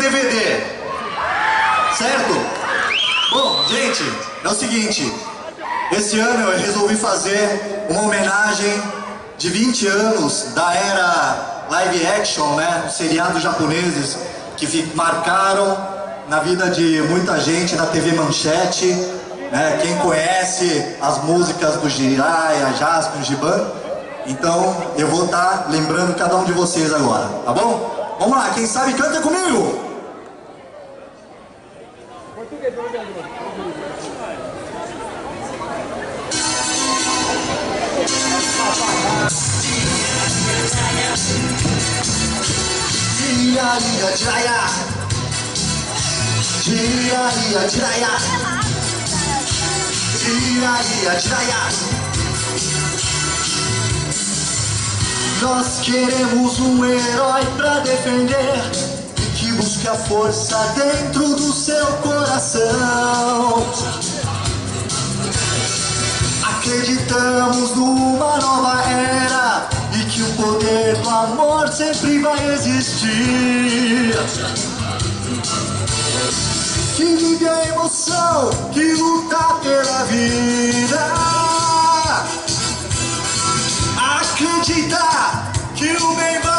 DVD. Certo? Bom, gente, é o seguinte. Esse ano eu resolvi fazer uma homenagem de 20 anos da era live action, né? Os seriados japoneses que marcaram na vida de muita gente na TV Manchete, né? Quem conhece as músicas do Jiraiya, Jasper, Giban. Então eu vou estar lembrando cada um de vocês agora, tá bom? Vamos lá, quem sabe canta comigo! Jiraiya, Jiraiya, Jiraiya, Jiraiya, Jiraiya, Jiraiya. Nós queremos um herói pra defender e que busque a força dentro do seu coração. Acreditamos numa nova era e que o poder do amor sempre vai existir. Que vive a emoção, que luta pela vida. Acredita que o bem vai